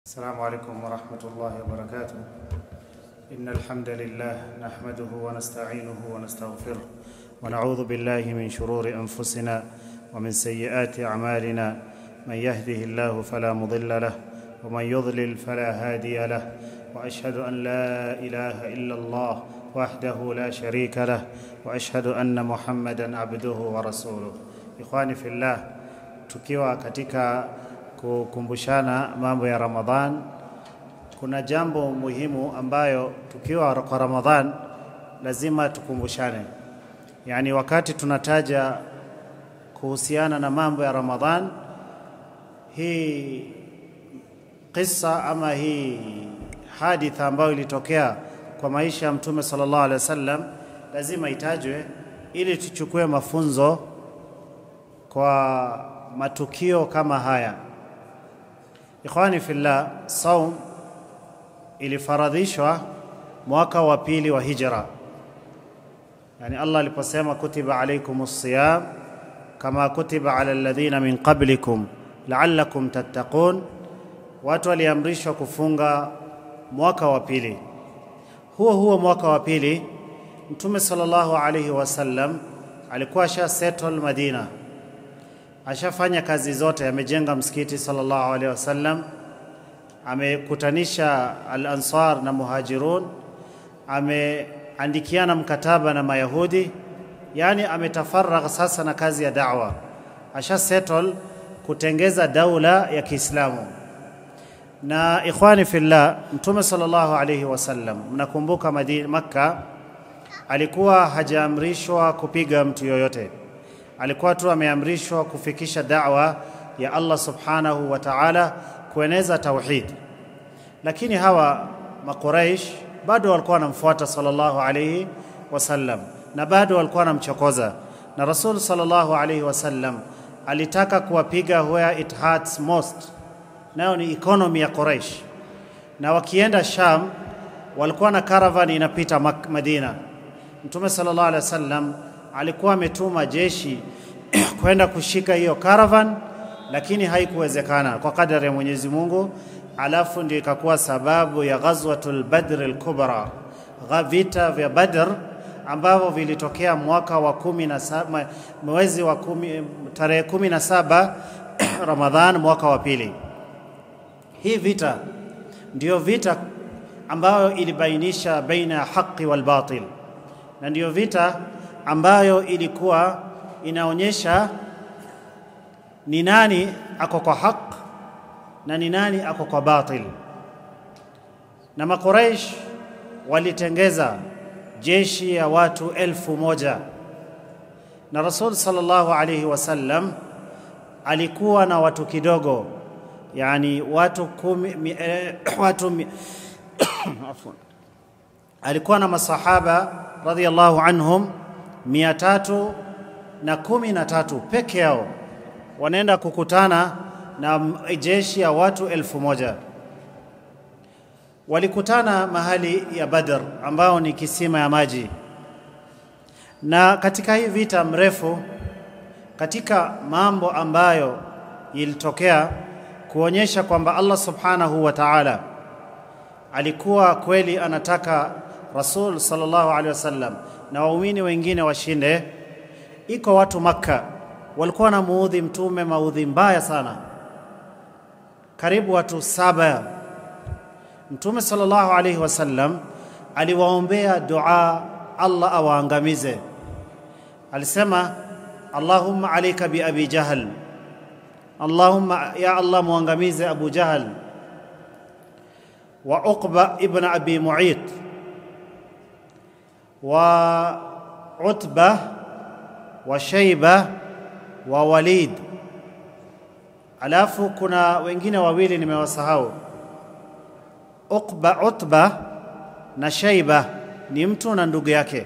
السلام عليكم ورحمة الله وبركاته. إن الحمد لله نحمده ونستعينه ونستغفره ونعوذ بالله من شرور أنفسنا ومن سيئات أعمالنا. من يهده الله فلا مضل له ومن يضلل فلا هادي له، وأشهد أن لا إله إلا الله وحده لا شريك له، وأشهد أن محمدًا عبده ورسوله. إخواني في الله, tukiwa katika kukumbushana mambo ya Ramadhan, kuna jambo muhimu ambayo tukiwa kwa Ramadhan lazima tukumbushane. Yani wakati tunataja kuhusiana na mambo ya Ramadhan, hii kisa ama hii haditha ambayo ilitokea kwa maisha ya Mtume sallallahu alaihi wasallam lazima itajwe ili tuchukue mafunzo kwa matukio kama haya. Ikhwani fillah, saum ilifaradhishwa mwaka wa pili wa hijra. Yani Allah aliposema kutiba alaykumus siyam kama kutiba ala alladhina min qablikum la'allakum tattaqun, watu waliamrishwa kufunga mwaka wa pili. Huo mwaka wa pili Mtume sallallahu alayhi wasallam alikuwa settle Madina, ashafanya kazi zote, amejenga msikiti sallallahu alaihi wasallam, amekutanisha al-Ansar na Muhajirun, ameandikiana mkataba na Mayahudi, yani ametafaragha sasa na kazi ya da'wa, settle kutengeza daula ya Kiislamu. Na ikhwani fillah, Mtume sallallahu alaihi wasallam, mnakumbuka Makka alikuwa hajaamrishwa kupiga mtu yoyote, alikuwa tu ameamrishwa kufikisha da'wa ya Allah subhanahu wa ta'ala, kueneza tauhid. Lakini hawa Makuraish bado walikuwa wanamfuata sallallahu alayhi wasallam na bado walikuwa wanamchokoza, na Rasul sallallahu alayhi wasallam alitaka kuwapiga where it hurts most, nao ni economy ya Quraish. Na wakienda Sham walikuwa na caravan inapita Madina. Mtume sallallahu alayhi wasallam alikuwa ametuma jeshi kwenda kushika hiyo caravan, lakini haikuwezekana kwa kadari ya Mwenyezi Mungu. Alafu ndio ikakuwa sababu ya ghazwatul Badr al-Kubra, vita vya Badr ambavyo vilitokea mwaka wa 17 mwezi wa 10 tarehe 17 Ramadhan mwaka wa pili. Hii vita ndio vita ambayo ilibainisha baina ya haki wal batil, na ndio vita ambayo ilikuwa inaonyesha ni nani ako kwa haq na ni nani ako kwa batil. Na Makuraish walitengeza jeshi ya watu 1000, na Rasul sallallahu alayhi wasallam alikuwa na watu kidogo, yani watu 10 alikuwa na masahaba radhiyallahu anhum 313 peke yao, wanaenda kukutana na jeshi ya watu 1000. Walikutana mahali ya Badr ambao ni kisima ya maji. Na katika hii vita mrefu, katika mambo ambayo ilitokea kuonyesha kwamba Allah subhanahu wa ta'ala alikuwa kweli anataka Rasul sallallahu alaihi wasallam na waumini wengine washinde, iko watu Makka walikuwa na muudhi Mtume maudhi mbaya sana, karibu watu 7. Mtume sallallahu alaihi wasallam aliwaombea dua Allah awaangamize. Alisema Allahumma alayka bi Abi Jahl, Allahumma ya Allah muangamize Abu Jahl wa Uqba ibn Abi Mu'ayt wa Utba wa Shayba wa Walid. Alafu kuna wengine wawili nimewasahau. Utba na Shayba ni mtu na ndugu yake,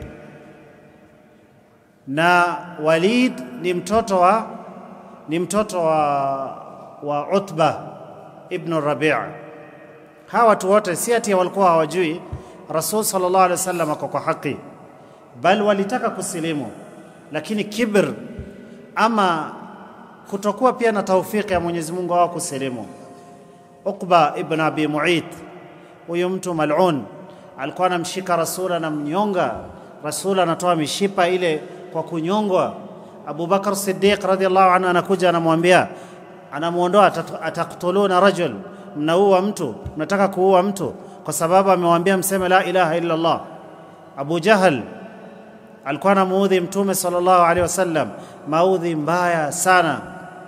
na Walid ni mtoto wa Utba ibn Rabi'. Hawa watu wote si ati walikuwa hawajui Rasul sallallahu alaihi wasallam ako kwa haki, bali walitaka kusilimu, lakini kibr ama kutokuwa pia na taufiki ya Mwenyezi Mungu wao kusilimu, Uqba ibn Abi Mu'ayth, huyo mtu mal'un, alikuwa anamshika Rasul na mnyonga. Rasul anatoa mishipa ile kwa kunyongwa. Abu Bakar Siddiq radhiyallahu anhu anakuja anamwambia, anamuondoa, ataqtuluna rajul, mnaua mtu, mnataka kuua mtu kwa sababu amewaambia mseme la ilaha illa Allah. Abu Jahal alikuwa anamuudhi Mtume sallallahu alaihi wasallam maudhi mbaya sana.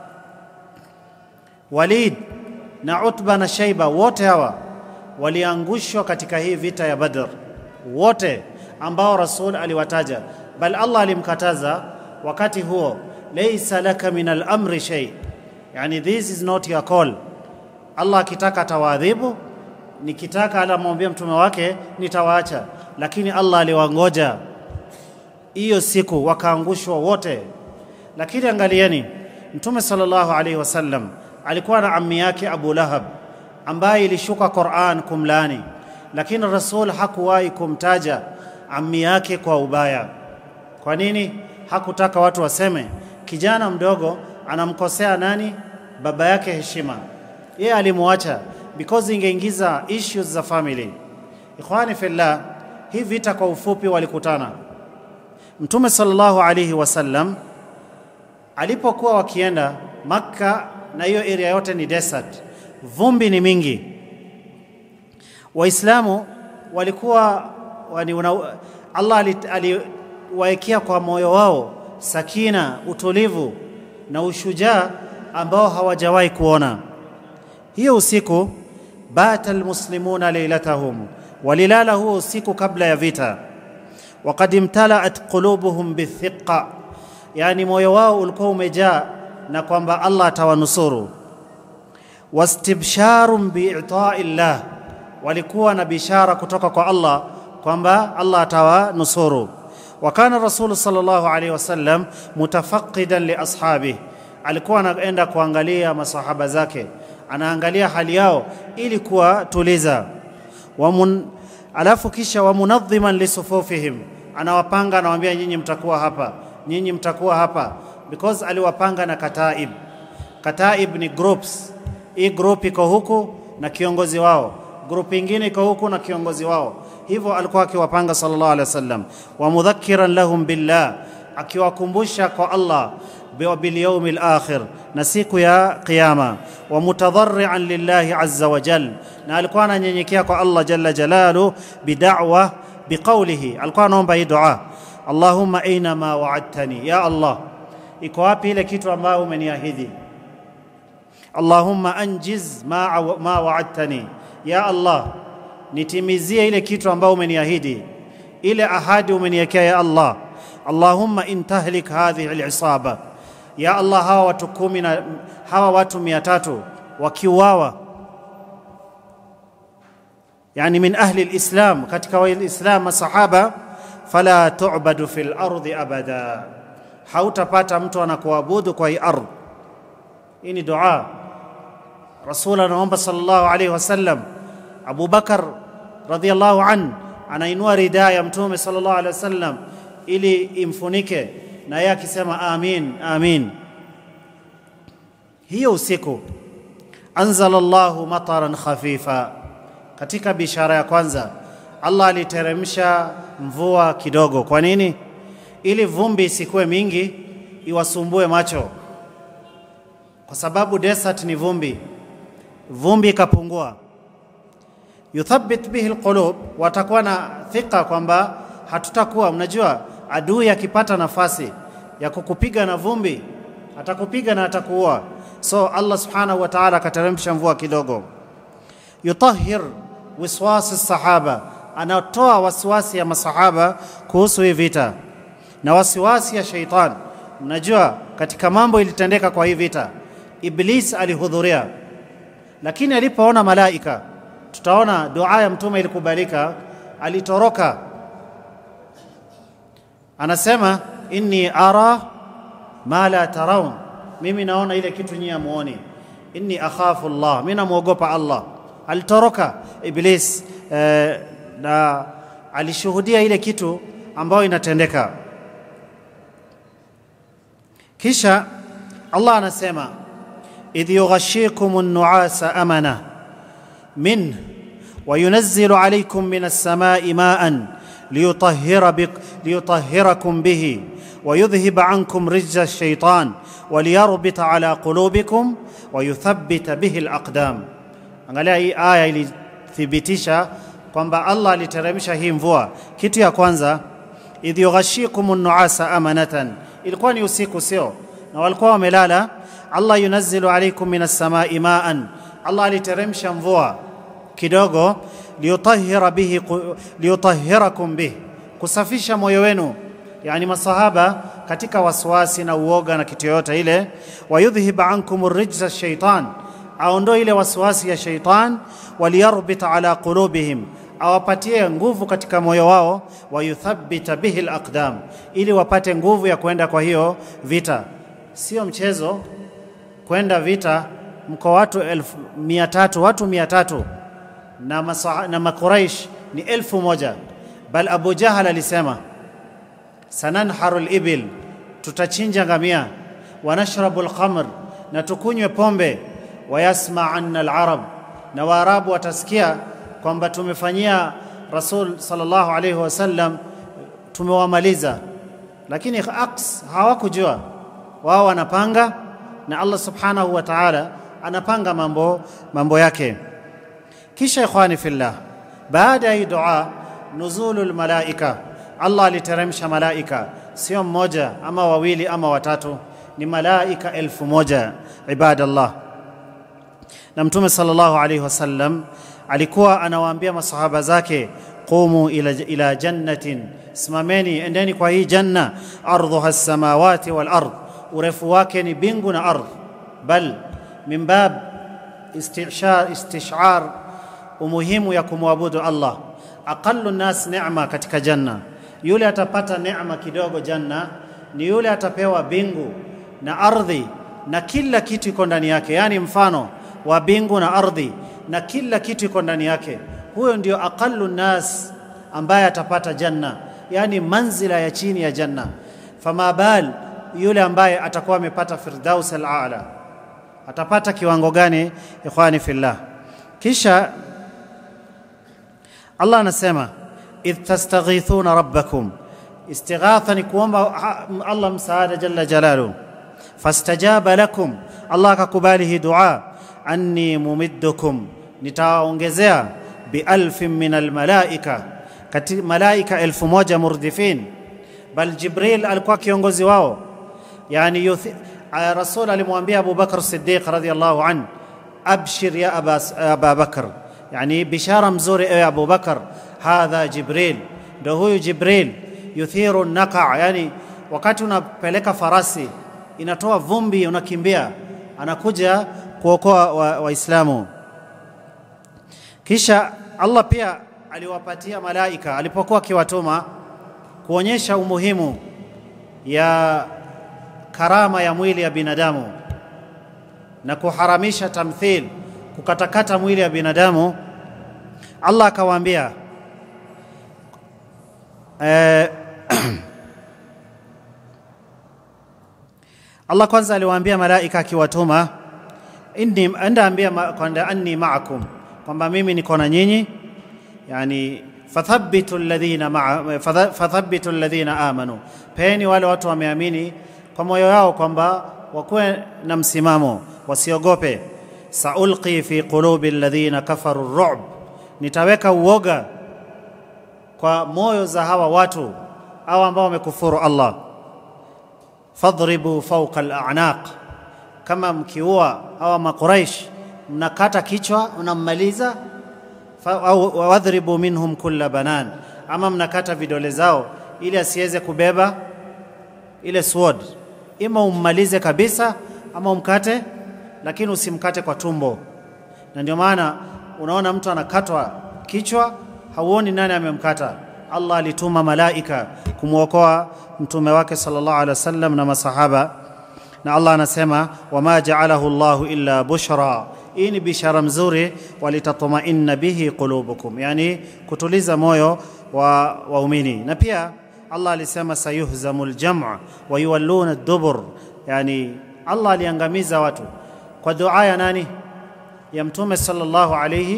Walid na Utba na Shaiba, wote hawa waliangushwa katika hii vita ya Badr, wote ambao Rasul aliwataja. Bal Allah alimkataza wakati huo, laysa laka min al-amri shay, yani this is not your call. Allah akitaka atawaadhibu, nikitaka alamwambia mtume wake nitawaacha, lakini Allah aliwangoja hiyo siku, wakaangushwa wote. Lakini angalieni, Mtume sallallahu alaihi wasallam alikuwa na ammi yake Abu Lahab ambaye ilishuka Qur'an kumlani, lakini Rasul hakuwahi kumtaja ammi yake kwa ubaya. Kwa nini? Hakutaka watu waseme kijana mdogo anamkosea nani? Baba yake heshima. Yeye alimuacha because ingeingiza issues za family. Ikhwani fillah, hii vita kwa ufupi walikutana. Mtume sallallahu alaihi wasallam alipokuwa wakienda Makka, na hiyo area yote ni desert, vumbi ni mingi. Waislamu walikuwa Allah aliwaekea kwa moyo wao sakina, utulivu na ushujaa ambao hawajawahi kuona. Hiyo usiku bata almuslimuna laylatahum, walilala huo usiku kabla ya vita. Waqad imtala'at qulubuhum bithiqa, yani moyo wao ulikuwa umejaa na kwamba Allah atawanusuru. Wastibsharun bi'ita'illah, walikuwa na bishara kutoka kwa Allah kwamba Allah atawanusuru. Wakana Rasul sallallahu alaihi wasallam mutafaqqidan li ashabihi, alikuwa anaenda kuangalia masahaba zake, anaangalia hali yao ili kuwatuliza. Alafu kisha wamunadhiman li sufufihim, anawapanga, anawaambia nyinyi mtakuwa hapa, nyinyi mtakuwa hapa, because aliwapanga na kataib. Kataib ni groups. Hii group iko huku na kiongozi wao, group nyingine iko huku na kiongozi wao. Hivyo alikuwa akiwapanga sallallahu alaihi wasallam. Wa mudhakkiran lahum billah, akiwakumbusha kwa Allah bil yawmil akhir, na siku ya kiyama. Wa mutadharrian lillahi azza wa jalla, na alikuwa ananyenyekea kwa Allah jalla jalalu bid'wa biqawlihi, alikuwa anaomba hii dua, Allahumma aina ma wa'adtani, ya Allah, iko wapi ile kitu ambayo umeniahidi? Allahumma anjiz ma wa'adtani, ya Allah, nitimizie ile kitu ambayo umeniahidi, ile ahadi umeniwekea ya Allah. Allahumma intahlik hadhihi al-isaba, ya Allah, hawa watu 10 na hawa watu 300 wakiuawa, yani min ahli al-islam, katika waislamu masahaba, fala tu'badu fil ardi abada, hautapata mtu anakuabudu kwa hii ardhi. Hii ni dua Rasul anaomba sallallahu alaihi wasallam. Abu Bakar radhiyallahu an anainua ridhaa ya Mtume sallallahu alaihi wasallam ili imfunike, na yeye akisema amin amin. Hiyo usiku anzalallahu mataran khafifa, katika bishara ya kwanza Allah aliteremsha mvua kidogo. Kwa nini? Ili vumbi isikuwe mingi iwasumbue macho, kwa sababu desert ni vumbi. Vumbi ikapungua. Yuthabbit bihi alqulub, watakuwa na thika kwamba hatutakuwa, mnajua adui akipata nafasi ya kukupiga na vumbi atakupiga na atakuua. So Allah subhanahu wa ta'ala akateremsha mvua kidogo. Yutahhir wiswas as-sahaba, anatoa wasiwasi ya masahaba kuhusu hii vita na wasiwasi ya shaitan. Mnajua katika mambo ilitendeka kwa hii vita, Iblis alihudhuria, lakini alipoona malaika, tutaona dua ya mtume ilikubalika, alitoroka. Anasema inni ara ma la tarawun, mimi naona ile kitu nyinyi hamuoni. Inni akhafu Allah, mimi namuogopa Allah. Alitoroka Iblis, na alishuhudia ile kitu ambayo inatendeka. Kisha Allah anasema idh yughashikumun nu'asa amana, منه وينزل عليكم من السماء ماء ليطهركم به ويذهب عنكم رجز الشيطان وليربط على قلوبكم ويثبت به الأقدام. Angalia hii aya ilithibitisha kwamba Allah aliteremsha hii mvua. Kitu ya kwanza, idh yughashikumun nu'asa amanatan, ilikuwa ni usiku sio, na walikuwa wamelala. Allah yunazzilu alaykum minas samai ma'an, Allah aliteremsha mvua kidogo, liyutahhirakum bihi, kusafisha moyo wenu, yani masahaba katika waswasi na uoga na kitu yote ile. Wayudhhib ankum rijza ash-shaytan, aondoe ile waswasi ya shaytan. Waliyarbit ala qulubihim, awapatie nguvu katika moyo wao. Wayuthabbita bihi al-aqdam, ili wapate nguvu ya kwenda kwa hiyo vita. Sio mchezo kwenda vita, mko watu 1300, watu 300 na Makuraish ni 1000. Bal Abu Jahal alisema sananharu al-ibil, tutachinja ngamia, wanashrabu al-khamr, na tukunywe pombe, wayasma anna al-arab, na waarabu watasikia kwamba tumefanyia Rasul sallallahu alayhi wasallam, tumewamaliza. Lakini hawakujua, wao wanapanga na Allah subhanahu wa ta'ala anapanga mambo yake. Kisha ikhwani fillah, baada ya dua nuzulul malaika, Allah aliteremsha malaika, sio mmoja ama wawili ama watatu, ni malaika 1000 ibadallah. Na Mtume sallallahu alayhi wasallam alikuwa anawaambia masahaba zake, qumu ila jannatin, simameni endeni kwa hii janna, ardhuha as-samawati wal ard, urefu wake ni bingu na ardh. Bal min bab istishar umuhimu ya kumwabudu Allah. Aqallu nas neema katika janna, yule atapata neema kidogo janna ni yule atapewa bingu na ardhi na kila kitu iko ndani yake, yani mfano wa bingu na ardhi na kila kitu iko ndani yake. Huyo ndio aqallu nas ambaye atapata janna, yani manzila ya chini ya janna. Fama bal yule ambaye atakuwa amepata firdaus al-aala, atapata kiwango gani ikhwani fillah? Kisha Allah anasema idh tastaghithuna rabbakum, istighatha ni kuomba Allah msaada jalla jalaluhu. Fastajaba lakum, Allah akakubali hii dua. Anni mumiddukum, nitaongezea bi1000 min almalaika, katika malaika 1000 murdifin. Bal Jibril alikuwa kiongozi wao, yani Rasul alimwambia Abu Bakr Siddiq radhiyallahu an, abshir ya Aba Bakr, yani bishara mzuri ewe Abu Bakr, hadha Jibril, ndio huyu Jibril, yuthiru naqa, yani wakati unapeleka farasi inatoa vumbi unakimbia, anakuja kuokoa waislamu. Kisha Allah pia aliwapatia malaika alipokuwa akiwatuma kuonyesha umuhimu ya karama ya mwili ya binadamu na kuharamisha tamthil, kukatakata mwili ya binadamu. Allah akawaambia Allah kwanza aliwaambia malaika akiwatuma, kwamba anni ma'akum, kwamba mimi niko na nyinyi, yani fathabbitu alladhina amanu, peni wale watu wameamini kwa moyo wao kwamba wakuwe na msimamo, wasiogope. Saulqi fi qulubi alladhina kafaru ar-ru'b, nitaweka uoga kwa moyo za hawa watu ambao wamekufuru Allah. Fadribu fawqa al-a'naq, kama mkiua hawa Makuraish mnakata kichwa unammaliza. Au wadhribu minhum kulla banan, ama mnakata vidole zao ili asiweze kubeba ile sword. Ima ummalize kabisa ama umkate, lakini usimkate kwa tumbo. Na ndio maana unaona mtu anakatwa kichwa hauoni nani amemkata. Allah alituma malaika kumuokoa mtume wake sallallahu alaihi wasallam na masahaba. Na Allah anasema wama ja'alahu Allahu illa bushra, hii ni bishara mzuri, walitatma'inna bihi qulubukum, yani kutuliza moyo wa waumini. Na pia Allah alisema sayuhzamul jam'a wa yuwalluna ad-dubur, yani Allah aliangamiza watu kwa dua ya nani? Ya mtume sallallahu alayhi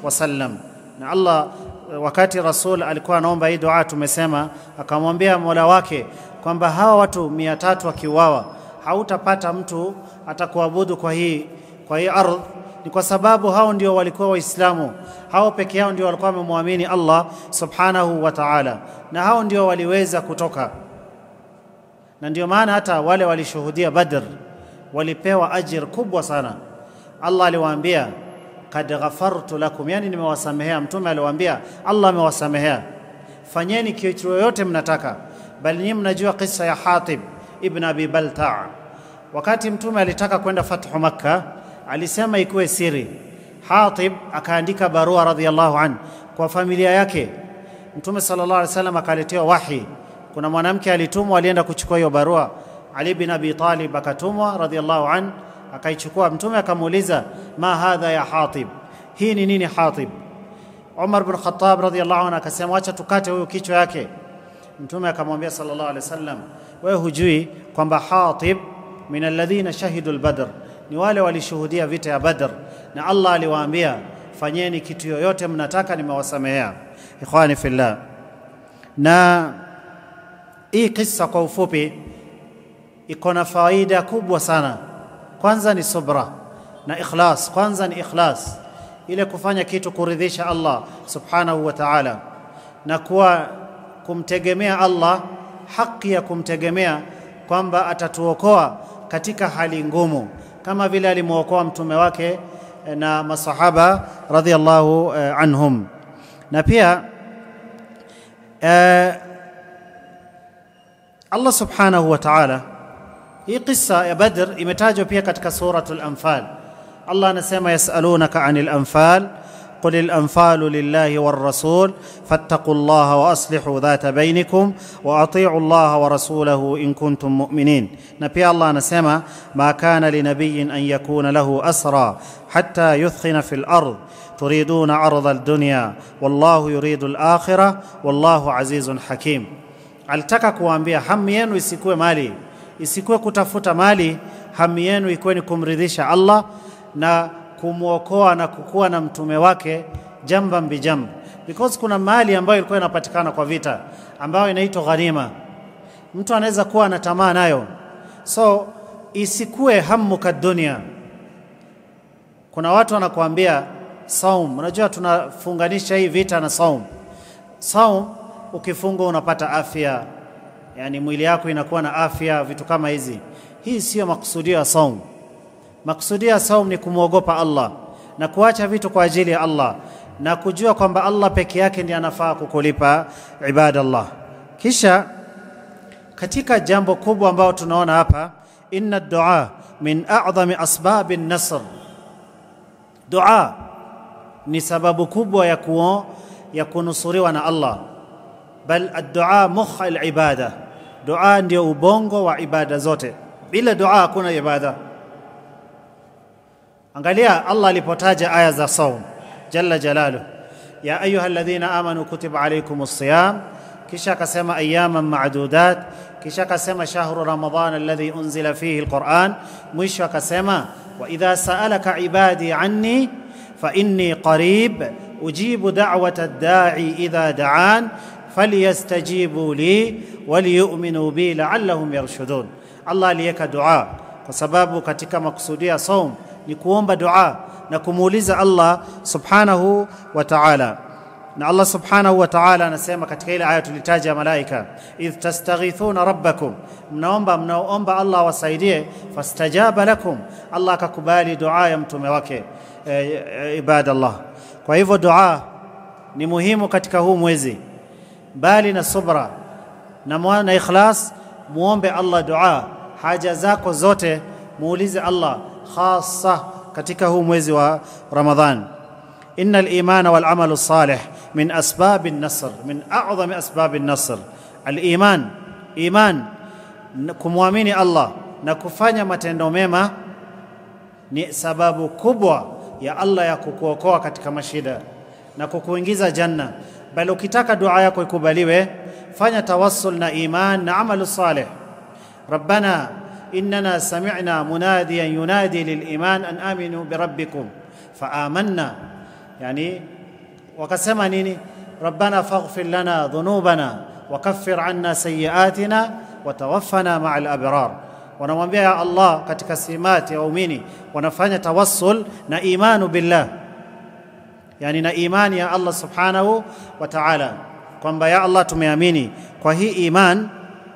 wasallam. Na Allah, wakati Rasul alikuwa anaomba hii dua, tumesema akamwambia Mola wake kwamba hawa watu 300 wakiuawa hautapata mtu atakuabudu kwa hii ardhi, ni kwa sababu hao ndio walikuwa Waislamu, hao peke yao ndio walikuwa wamemwamini Allah subhanahu wa ta'ala, na hao ndio waliweza kutoka. Na ndio maana hata wale walishuhudia Badr walipewa ajira kubwa sana. Allah aliwaambia kad ghafartu lakum, yani nimewasamehea. Mtume aliwaambia Allah amewasamehea, fanyeni kitu yoyote mnataka. Bali nyinyi mnajua kisa ya Hatib ibn Abi Balta'. Wakati Mtume alitaka kwenda fathu Makkah, alisema ikuwe siri. Hatib akaandika barua radhiyallahu anhu kwa familia yake. Mtume sallallahu alaihi wasallam akaletewa wahi. Kuna mwanamke alitumwa, alienda kuchukua hiyo barua. Ali bin Abi Talib akatumwa radhiyallahu anhu, akaichukua. Mtume akamuuliza, ma hadha ya Hatib, hii ni nini Hatib? Umar bin Khattab radhiyallahu anhu akasema, acha tukate huyo kichwa yake. Mtume akamwambia sallallahu alaihi wasallam, wewe hujui kwamba Hatib min alladhina shahidu al-Badr, ni wale walishuhudia vita ya Badr, na Allah aliwaambia fanyeni kitu yoyote mnataka, nimewasamehea. Ikhwani fillah, na hii kisa kwa ufupi iko na faida kubwa sana. Kwanza ni subra na ikhlas. Kwanza ni ikhlas, ile kufanya kitu kuridhisha Allah subhanahu wa ta'ala, na kuwa kumtegemea Allah, haki ya kumtegemea kwamba atatuokoa katika hali ngumu, kama vile alimuokoa mtume wake na masahaba radhiyallahu anhum. Na pia Allah subhanahu wa ta'ala, hii kisa ya Badr imetajwa pia katika suratul Anfal. Allah anasema yasalunaka anil anfal قل الأنفال لله والرسول فاتقوا الله وأصلحوا ذات بينكم وأطيعوا الله ورسوله إن كنتم مؤمنين. نبي الله نسمع ما كان لنبي أن يكون له أسرى حتى يثخن في الأرض تريدون عرض الدنيا والله يريد الآخرة والله عزيز حكيم. alitaka kuambia hamu yenu isikuwe mali, isikuwe kutafuta mali, hamu yenu ikuwe ni kumridhisha Allah na kumuokoa na kukua na mtume wake jamba mbijamba. Because kuna mali ambayo ilikuwa inapatikana kwa vita ambayo inaitwa ghanima, mtu anaweza kuwa na tamaa nayo, so isikue hammuka dunia. Kuna watu wanakuambia saum, unajua tunafunganisha hii vita na saum. Saum ukifunga unapata afya, yani mwili yako inakuwa na afya, vitu kama hizi. Hii sio maksudio ya saum. Maksudio ya saum ni kumwogopa Allah na kuacha vitu kwa ajili ya Allah na kujua kwamba Allah peke yake ndiye anafaa kukulipa ibadallah. Kisha katika jambo kubwa ambao tunaona hapa, inna ad-du'a min a'zami asbabin nasr. Dua ni sababu kubwa ya kunusuriwa na Allah. Bal ad-du'a mukh al-ibada, dua ndio ubongo wa ibada zote. Bila dua hakuna ibada. Angalia Allah alipotaja aya za saum jalla jalaluhu, ya ayyuhalladhina amanu kutiba alaykumus siyam, kisha akasema ayyaman ma'dudat, kisha akasema shahru ramadan alladhi unzila fihi alquran, mwisho akasema wa idha sa'alaka ibadi anni fa inni qarib ujibu da'wata ad-da'i idha da'an falyastajibu li waliyu'minu bi la'allahum yarshudun. Allah aliyeka dua kwa sababu katika makusudia saum ni kuomba dua na kumuuliza Allah subhanahu wa ta'ala. Na Allah subhanahu wa ta'ala anasema katika ile aya tulitaja malaika, idh tastaghithuna rabbakum, mnaomba Allah wasaidie, fastajaba lakum, Allah akakubali dua ya mtume wake ibadallah. Kwa hivyo dua ni muhimu katika huu mwezi, bali na subra na ikhlas. Muombe Allah dua, haja zako zote muulize Allah, khassa katika huu mwezi wa Ramadhan. Innal imana wal amalu salih min asbabin nasr, min a'zami asbabin nasr. Al-iman, iman, kumwamini Allah na kufanya matendo mema ni sababu kubwa ya Allah ya kukuokoa katika mashida na kukuingiza janna. Bali ukitaka dua yako ikubaliwe, fanya tawassul na iman na amalu salih. Rabbana إننا سمعنا مناديا ينادي للإيمان أن آمنوا بربكم فآمنا, يعني wakasema nini? Rabbana faghfir lana dhunubana wa kaffir anna sayyi'atina wa tawaffana ma'al abrar. Wanamwambia ya Allah katika simati ya waumini, wanafanya tawassul na imanu billah, yani na imani ya Allah subhanahu wa ta'ala, kwamba ya Allah tumeamini kwa hii iman,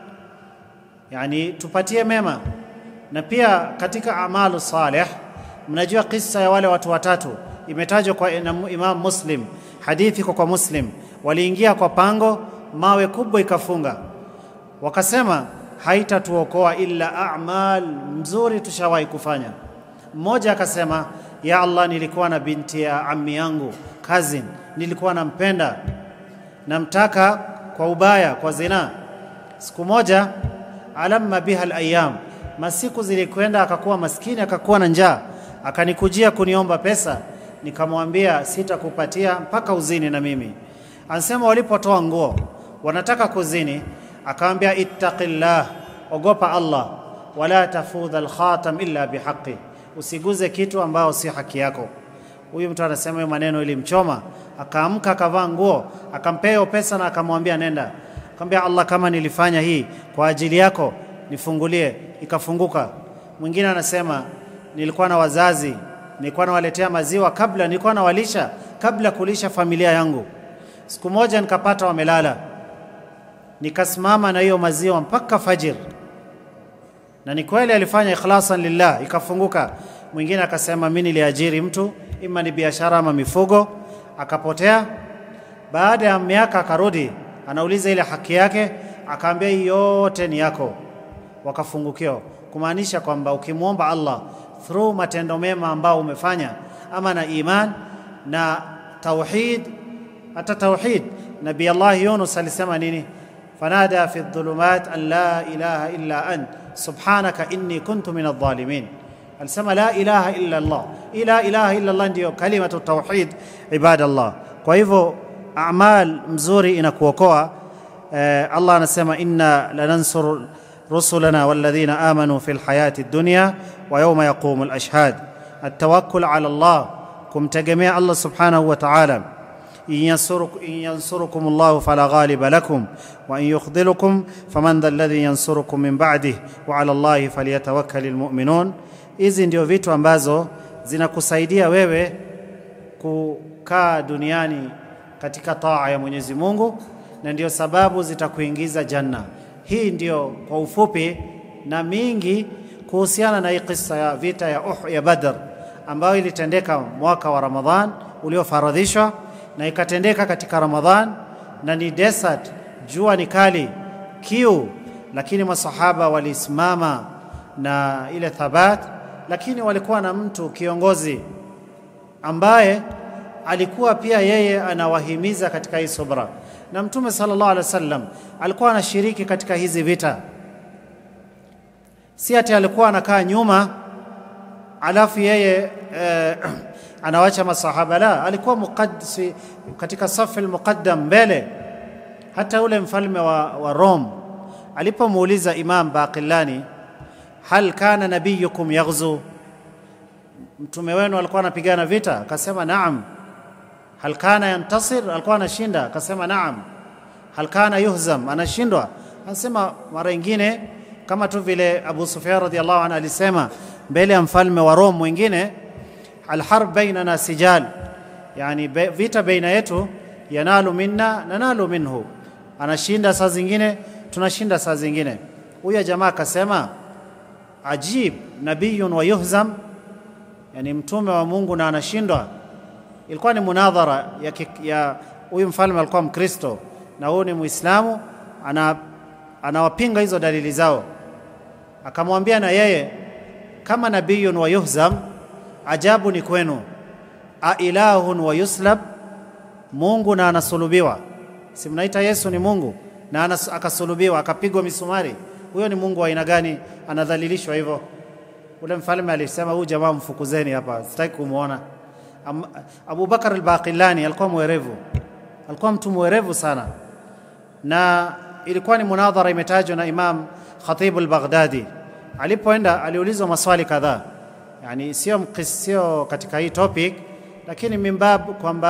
yani tupatie mema. Na pia katika amalu salih, mnajua kisa ya wale watu watatu imetajwa kwa Imam Muslim, hadithi kwa Muslim. Waliingia kwa pango, mawe kubwa ikafunga, wakasema haitatuokoa illa a'mal mzuri tushawahi kufanya. Mmoja akasema, ya Allah, nilikuwa na binti ya ammi yangu, cousin, nilikuwa nampenda, namtaka kwa ubaya, kwa zina. Siku moja, alamma biha al-ayyam, masiku zilikwenda, akakuwa maskini, akakuwa na njaa, akanikujia kuniomba pesa, nikamwambia sitakupatia mpaka uzini na mimi. Anasema walipotoa nguo wanataka kuzini, akamwambia ittaqillah, ogopa Allah, wala tafudha al-khatam illa bihaqqi, usiguze kitu ambao si haki yako. Huyu mtu anasema hiyo maneno ilimchoma, akaamka akavaa nguo, akampea pesa na akamwambia nenda. Akamwambia Allah, kama nilifanya hii kwa ajili yako nifungulie, ikafunguka. Mwingine anasema nilikuwa na wazazi, nilikuwa nawaletea maziwa kabla, nilikuwa nawalisha kabla kulisha familia yangu. Siku moja nikapata wamelala, nikasimama na hiyo maziwa mpaka fajr, na ni kweli alifanya ikhlasan lillah, ikafunguka. Mwingine akasema mimi niliajiri mtu, ima ni biashara ama mifugo, akapotea. Baada ya miaka akarudi, anauliza ile haki yake, akaambia yote ni yako, wakafungukiwa. Kumaanisha kwamba ukimwomba Allah through matendo mema ambao umefanya, ama na iman na tauhid, hata tauhid, Nabii Allah Yunus alisema nini? fanada fi dhulumat an la ilaha illa ant subhanaka inni kuntu min adh-dhalimin. Alisema la ilaha illa Allah, ila ilaha illa Allah ndio kalimatu tauhid, ibadallah. Kwa hivyo a'mal mzuri inakuokoa. Allah anasema inna lanansur rusulana walladhina amanu fil hayati dunya wa yawma yaqumul ashhad. At-tawakkul ala Allah, kumtegemea Allah subhanahu wa ta'ala. in yansurukum Allah fala ghaliba lakum wa in yukhdhilukum faman dhal ladhi yansurukum min ba'dihi wa ala Allah falyatawakkalul mu'minun. Hizi ndio vitu ambazo zinakusaidia wewe kukaa duniani katika taa ya Mwenyezi Mungu, na ndio sababu zitakuingiza janna. Hii ndio kwa ufupi na mingi kuhusiana na hii kisa ya vita ya Badr, ambayo ilitendeka mwaka wa Ramadhan uliofaradhishwa, na ikatendeka katika Ramadhan, na ni desert, jua ni kali, kiu, lakini masahaba walisimama na ile thabat. Lakini walikuwa na mtu kiongozi ambaye alikuwa pia yeye anawahimiza katika hii subra, na Mtume sallallahu alaihi wasallam alikuwa anashiriki katika hizi vita. Si ati alikuwa anakaa nyuma alafu yeye anawacha masahaba, la, alikuwa muqaddisi katika safu al-muqaddam mbele. Hata ule mfalme wa Rome alipomuuliza Imam Baqillani, hal kana nabiyukum yaghzu, mtume wenu alikuwa anapigana vita? Akasema naam. Hal kana yantasir, alikuwa anashinda? Akasema naam. Hal kana yuhzam, anashindwa? Anasema mara nyingine, kama tu vile Abu Sufyan radhiyallahu anhu alisema mbele ya mfalme wa Rome mwingine, alharb bainana sijal, yani vita baina yetu, yanalu minna nanalu minhu, anashinda saa zingine, tunashinda saa zingine. Huyo jamaa akasema ajib, nabiyun wa yuhzam, yani mtume wa Mungu na anashindwa. Ilikuwa ni munadhara ya huyu mfalme alikuwa Mkristo na huyu ni Muislamu, anawapinga hizo dalili zao. Akamwambia na yeye, kama nabiyun wa yuhzam, ajabu ni kwenu, a ilahun wa yuslab, Mungu na anasulubiwa. Si mnaita Yesu ni Mungu na akasulubiwa, akapigwa misumari? Huyo ni Mungu wa aina gani anadhalilishwa hivyo? Ule mfalme alisema huyu jamaa mfukuzeni hapa, sitaki kumuona. Abu Bakar al-Baqillani alikuwa mwerevu, alikuwa mtu mwerevu sana, na ilikuwa ni munadhara imetajwa na Imam Khatib al-Baghdadi. Alipoenda aliulizwa maswali kadhaa, yani sio katika hii topic, lakini mimbab kwamba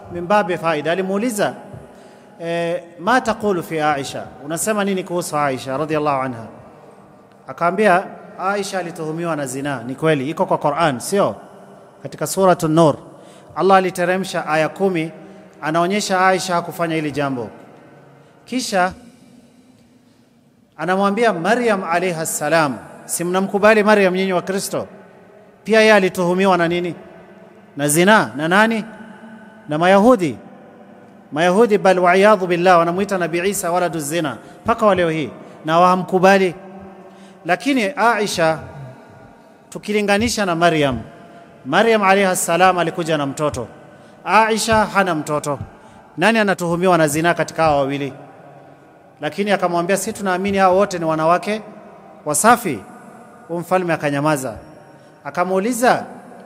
min babi faida, alimuuliza ma taqulu fi Aisha, unasema nini kuhusu Aisha radhiallahu anha? Akaambia Aisha alituhumiwa na zina. Ni kweli, iko kwa Qur'an, sio? Katika suratul Nur Allah aliteremsha aya 10 anaonyesha Aisha hakufanya hili jambo. Kisha anamwambia Maryam alayha salam, si mnamkubali Maryam nyinyi wa Kristo? Pia yeye alituhumiwa na nini? Na zina. Na nani? Na Mayahudi. Mayahudi, bal wa'iyadhu billah, wanamuita Nabii Isa waladu zina mpaka wa leo hii, na wahamkubali. Lakini Aisha tukilinganisha na Maryam, Maryam alayha salam alikuja na mtoto, Aisha hana mtoto. Nani anatuhumiwa na zina katika hao wawili? Lakini akamwambia si tunaamini hao wote ni wanawake wasafi. Mfalme akanyamaza. Akamuuliza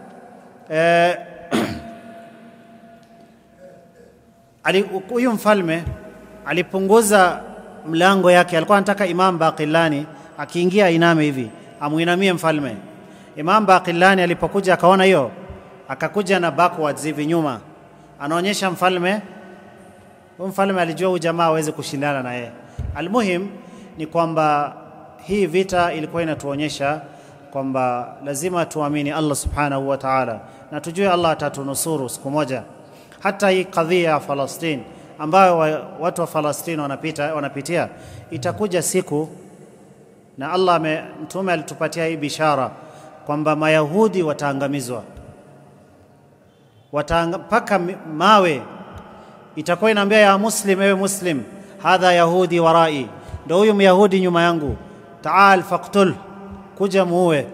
huyu mfalme alipunguza mlango yake, alikuwa anataka Imam Baqillani akiingia iname hivi amuinamie mfalme. Imam Baqillani alipokuja akaona hiyo, akakuja na backwards hivi nyuma, anaonyesha mfalme. Mfalme alijua huyu jamaa hawezi kushindana na yeye. Almuhim ni kwamba hii vita ilikuwa inatuonyesha kwamba lazima tuamini Allah subhanahu wa ta'ala, na tujue Allah atatunusuru siku moja. Hata hii kadhia ya Palestina ambayo watu wa Palestina wanapitia itakuja siku, na Allah mtume alitupatia hii bishara kwamba Mayahudi wataangamizwa, mpaka mawe itakuwa inaambia ya muslim, ewe muslim, hadha yahudi warai, ndio huyu myahudi nyuma yangu, taal faqtul, kuja muue.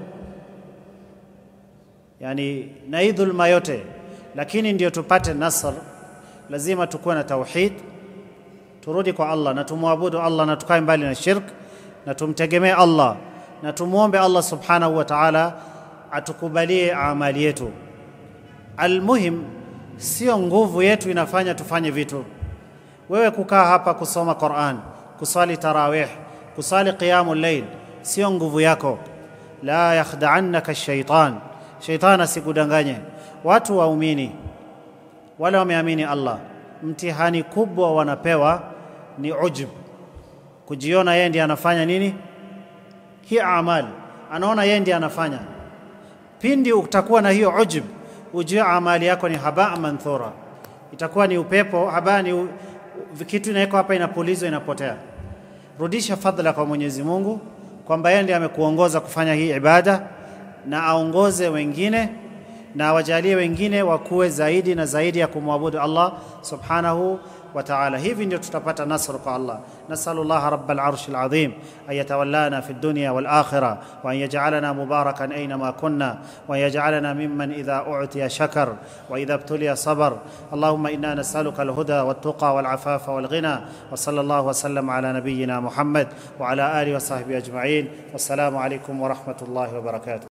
Yani na dhulma yote. Lakini ndio tupate nasr, lazima tukuwe na tauhid, turudi kwa Allah na tumwabudu Allah na tukae mbali na shirk, na tumtegemee Allah na tumuombe Allah subhanahu wa ta'ala atukubalie amali yetu. Almuhim, sio nguvu yetu inafanya tufanye vitu. Wewe kukaa hapa kusoma Qur'an, kusali tarawih, kusali qiyamul layl, sio nguvu yako. La yakhda'annaka ash-shaytan, shaytan asikudanganye. Watu waumini wale wameamini Allah, mtihani kubwa wanapewa ni ujub, kujiona yeye ndiye anafanya nini hii amali, anaona yeye ndiye anafanya. Pindi utakuwa na hiyo ujub, ujue amali yako ni habaa manthura, itakuwa ni upepo. Habaa ni kitu inawekwa hapa, inapulizwa, inapotea. Rudisha fadhila kwa Mwenyezi Mungu kwamba yeye ndiye amekuongoza kufanya hii ibada, na aongoze wengine na wajalie wengine wakuwe zaidi na zaidi ya kumwabudu Allah subhanahu wa ta'ala. Hivi ndio tutapata nasr kwa Allah. Nasallallahu rabbal arshil azim an yatawallana fid dunya wal akhirah wa an yaj'alana mubarakan aynama kunna wa yaj'alana mimman idha u'tiya shakar wa idha ibtuliya sabar. Allahumma inna nas'aluka al-huda wat-tuqa wal-afafa wal-ghina wa sallallahu wa sallam ala nabiyyina Muhammad wa ala alihi wa sahbihi ajma'in. Wassalamu alaykum wa rahmatullahi wa barakatuh.